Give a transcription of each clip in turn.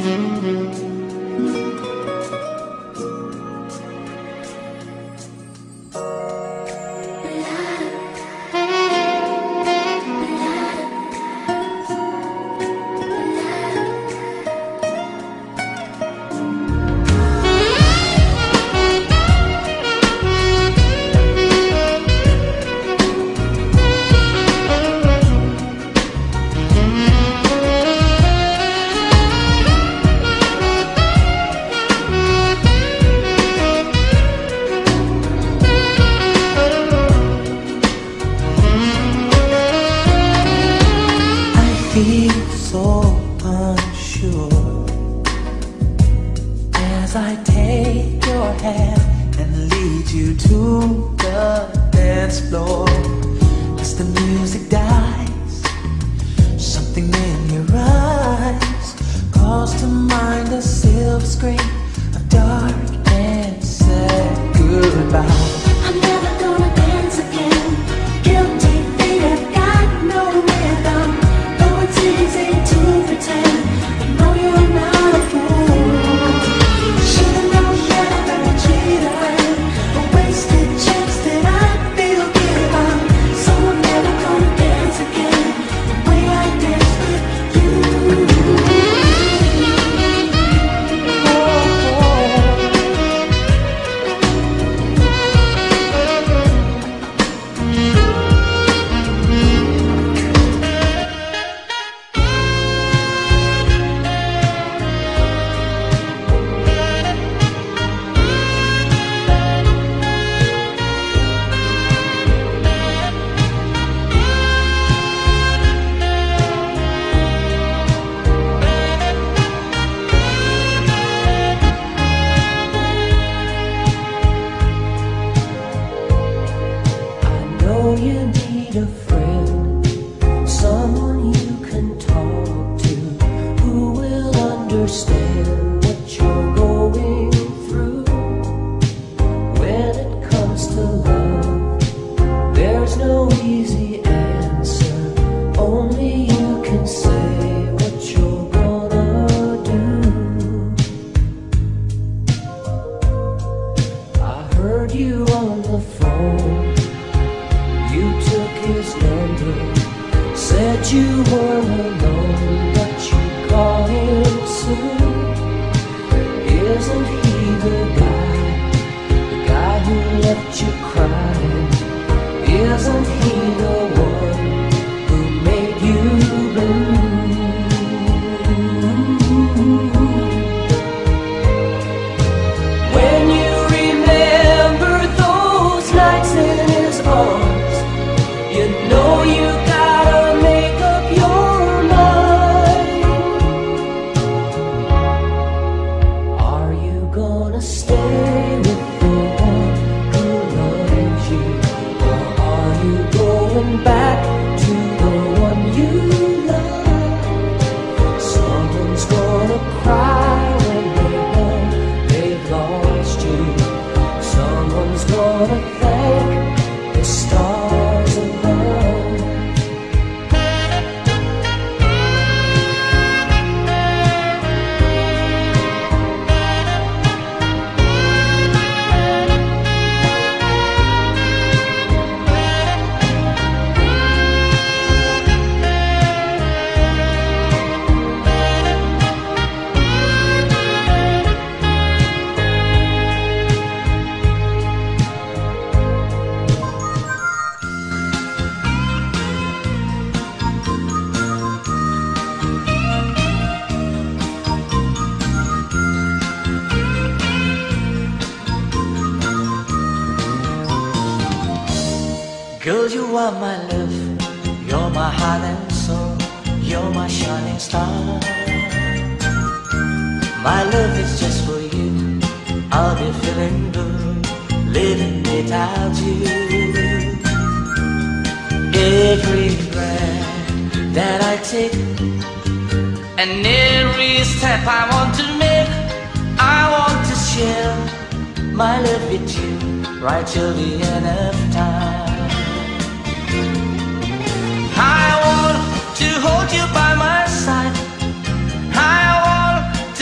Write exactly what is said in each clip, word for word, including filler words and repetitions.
Girl, you are my love, you're my heart and soul, you're my shining star. My love is just for you, I'll be feeling blue, living without you. Every breath that I take, and every step I want to make, I want to share my love with you, right till the end of time. I want to hold you by my side, I want to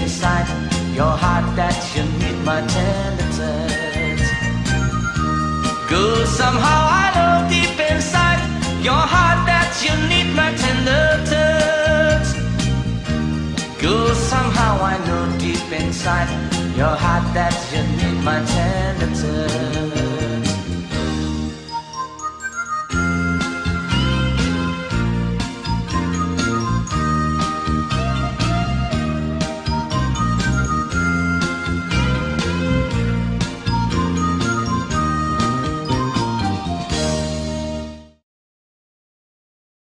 inside your heart that you need my tender touch. Good, somehow I know deep inside your heart that you need my tender touch. Good, somehow I know deep inside your heart that you need my tender touch.